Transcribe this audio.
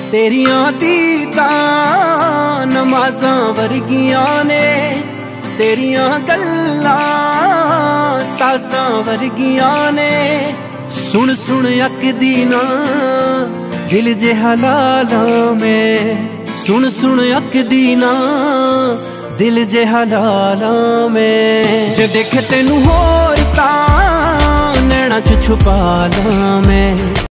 तेरियां दीदां नमाज़ां वर्गियां ने, तेरियां गल्लां साज़ां वर्गियां ने। सुन सुन अकदी ना दिल जे हलालां में, सुन सुन अकदी ना दिल जे हलालां में। जे देखे तेनू होर तां नैना च छुपा लां मैं।